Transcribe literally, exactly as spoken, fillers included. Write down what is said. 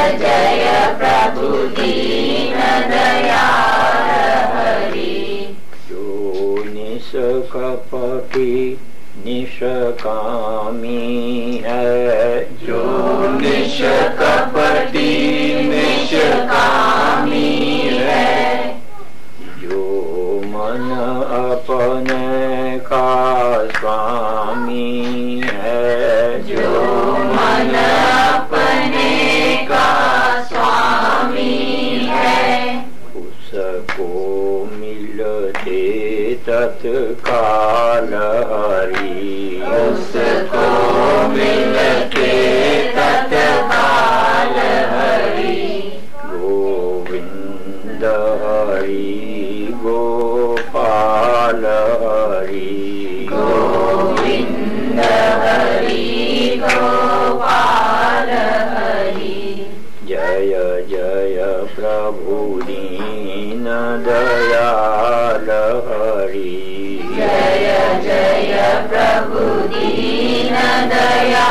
जय प्रभु दीन दयाल हरि। जो निष्कपटी निष्कामी है, जो निष्कपटी निष्कामी है, जो मन अपने का स्वामी है, जो मन अपने का स्वामी है, उसको मिलते तत्काल हरि। उसको मिलते तत्काल हरि। गोविंद हरि गोपाल हरि, गोविंद हरि गोपाल हरि। जय जय प्रभु दीन दयाल हरि। जय जय प्रभु दीन दयाल